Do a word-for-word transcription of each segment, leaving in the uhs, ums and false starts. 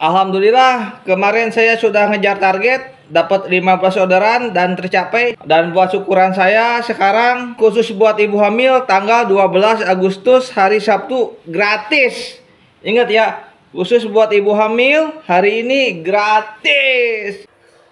Alhamdulillah kemarin saya sudah ngejar target, dapat lima belas orderan dan tercapai. Dan buat syukuran saya sekarang khusus buat ibu hamil tanggal dua belas Agustus hari Sabtu gratis. Ingat ya, khusus buat ibu hamil hari ini gratis.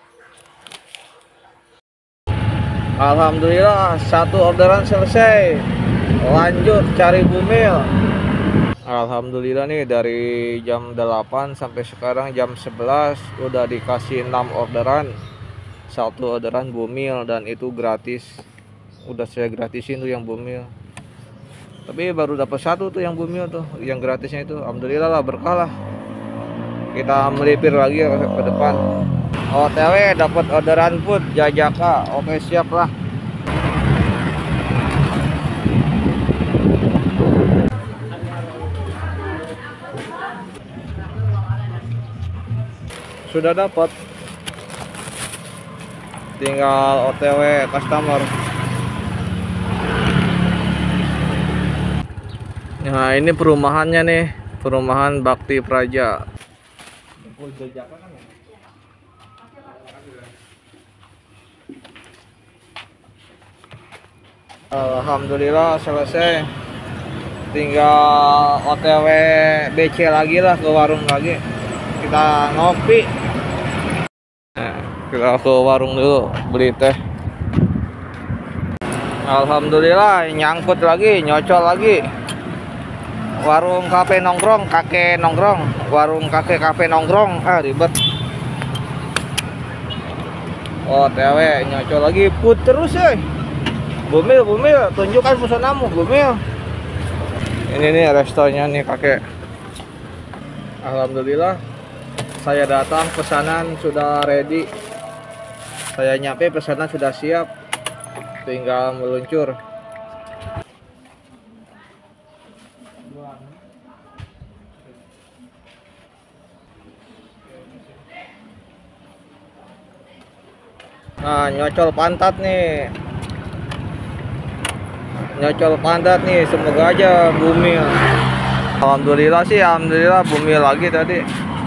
Alhamdulillah satu orderan selesai. Lanjut cari bumil. Alhamdulillah nih dari jam delapan sampai sekarang jam sebelas udah dikasih enam orderan. Satu orderan bumil dan itu gratis. Udah saya gratisin tuh yang bumil. Tapi baru dapat satu tuh yang bumil tuh, yang gratisnya itu. Alhamdulillah lah, berkah lah. Kita melipir lagi ke, ke depan. O T W dapat orderan food Jajaka. Oke, siap lah. Sudah dapat, tinggal O T W customer. Nah ini perumahannya nih, perumahan Bakti Praja. Alhamdulillah selesai, tinggal O T W B C lagi lah, ke warung lagi kita ngopi. Nah, kita ke warung dulu beli teh. Alhamdulillah nyangkut lagi, nyocol lagi. Warung kafe nongkrong, kakek nongkrong, warung kakek kafe nongkrong, ah ribet. O T W nyocol lagi, put terus ya. Bumil, bumil, tunjukkan pesananmu, bumil. Ini nih restonya nih kakek. Alhamdulillah saya datang, pesanan sudah ready. Saya nyampe, pesanan sudah siap, tinggal meluncur. Nah, nyocol pantat nih. Nyocol pantat nih, semoga aja bumil. Alhamdulillah sih, alhamdulillah bumil lagi tadi.